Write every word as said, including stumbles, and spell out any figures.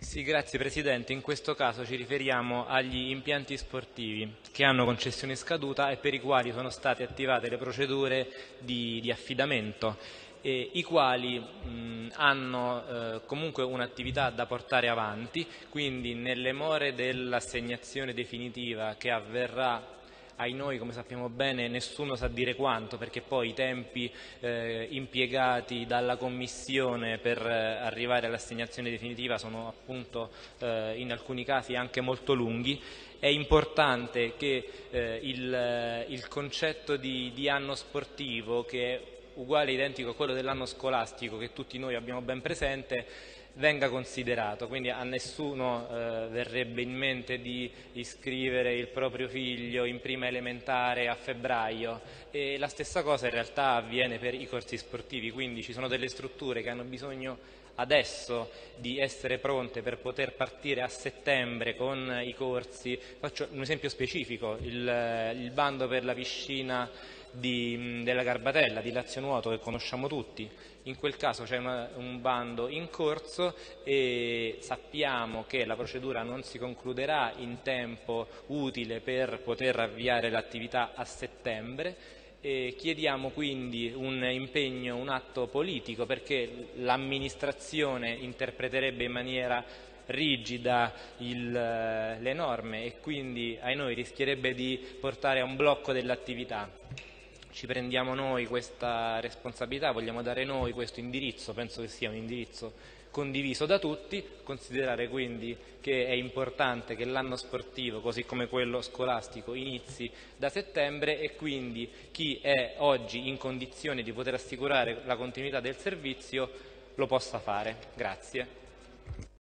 Sì, grazie Presidente. In questo caso ci riferiamo agli impianti sportivi che hanno concessione scaduta e per i quali sono state attivate le procedure di, di affidamento, e i quali mh, hanno eh, comunque un'attività da portare avanti, quindi nelle more dell'assegnazione definitiva che avverrà. Ai noi, come sappiamo bene, nessuno sa dire quanto, perché poi i tempi eh, impiegati dalla Commissione per eh, arrivare all'assegnazione definitiva sono appunto eh, in alcuni casi anche molto lunghi. È importante che eh, il, il concetto di, di anno sportivo, che è uguale e identico a quello dell'anno scolastico, che tutti noi abbiamo ben presente, venga considerato, quindi a nessuno eh, verrebbe in mente di iscrivere il proprio figlio in prima elementare a febbraio, e la stessa cosa in realtà avviene per i corsi sportivi, quindi ci sono delle strutture che hanno bisogno adesso di essere pronte per poter partire a settembre con i corsi. Faccio un esempio specifico: il, il bando per la piscina di, della Garbatella, di Lazio Nuoto, che conosciamo tutti. In quel caso c'è un bando in corso e sappiamo che la procedura non si concluderà in tempo utile per poter avviare l'attività a settembre. E chiediamo quindi un impegno, un atto politico, perché l'amministrazione interpreterebbe in maniera rigida il, le norme e quindi ai noi rischierebbe di portare a un blocco dell'attività. Ci prendiamo noi questa responsabilità, vogliamo dare noi questo indirizzo, penso che sia un indirizzo condiviso da tutti, considerare quindi che è importante che l'anno sportivo, così come quello scolastico, inizi da settembre, e quindi chi è oggi in condizione di poter assicurare la continuità del servizio lo possa fare. Grazie.